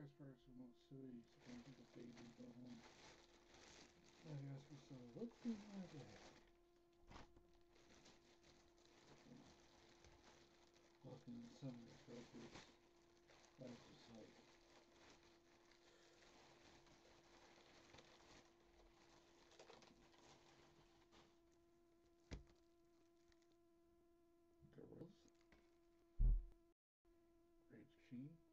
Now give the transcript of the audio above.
Nice parts of Mosui, so I think the baby go home. I asked for some. Let's see my day. Walking in some of the trophies. That's just like gorillas. Great Chi.